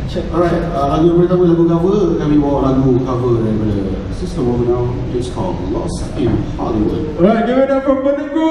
Alright, lagu yang pertama lagu cover. Kami bawa lagu cover daripada System of a Down. It's called Lost in Hollywood. Alright, give it up for Penenggu.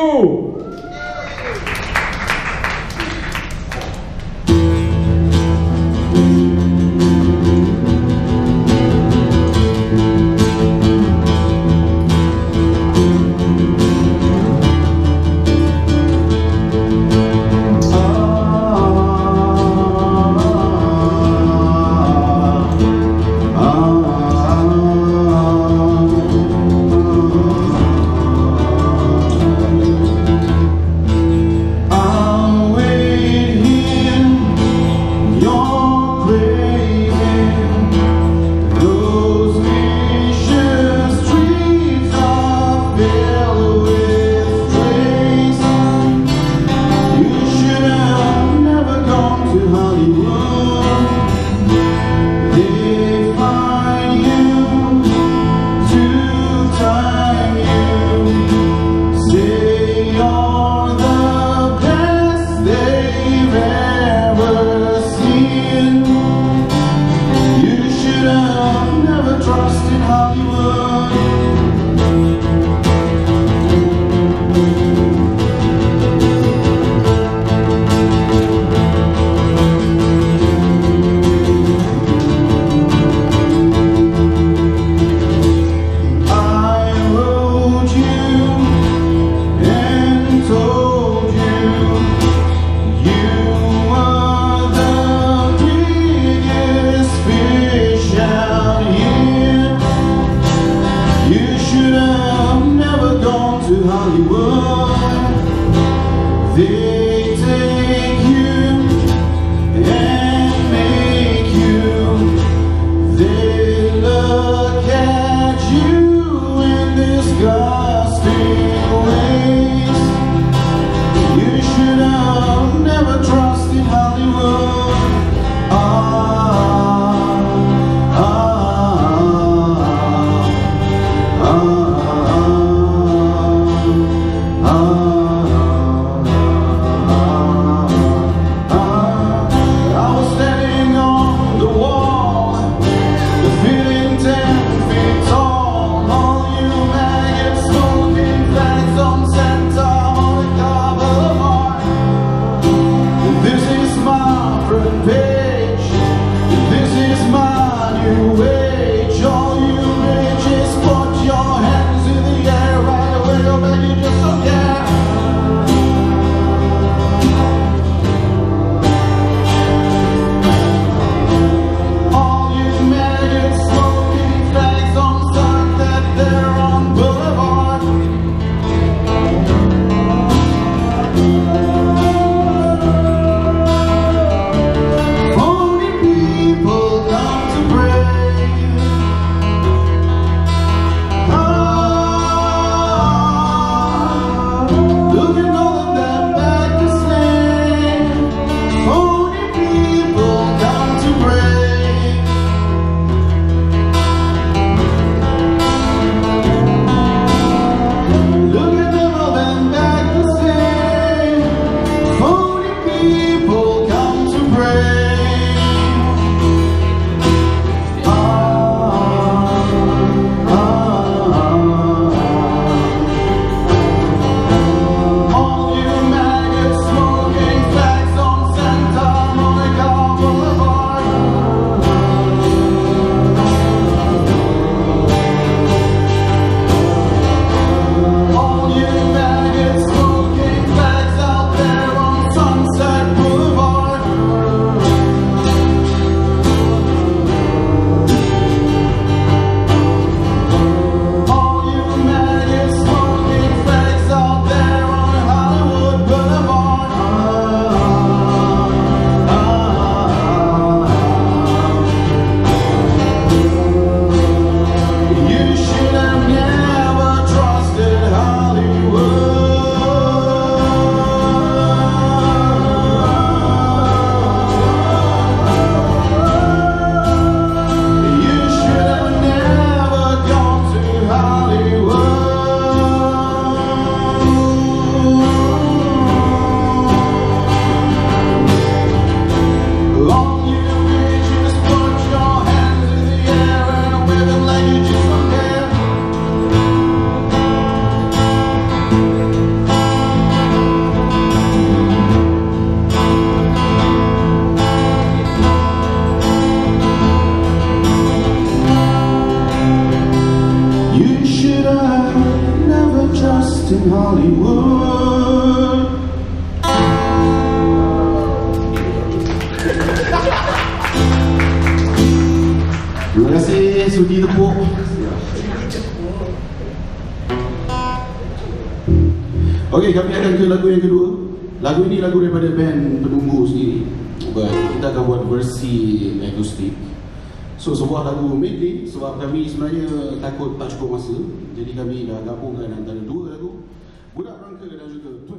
best in Hollywood. Terima kasih sudi tepuk. Okey, kami akan ke lagu yang kedua. Lagu ini lagu daripada band Penunggu sendiri. Kita akan buat versi acoustic. So sebuah lagu medley sebab kami sebenarnya takut tak cukup masa. Jadi kami dah gabungkan antara dua lagu, Budak Rangka dan juga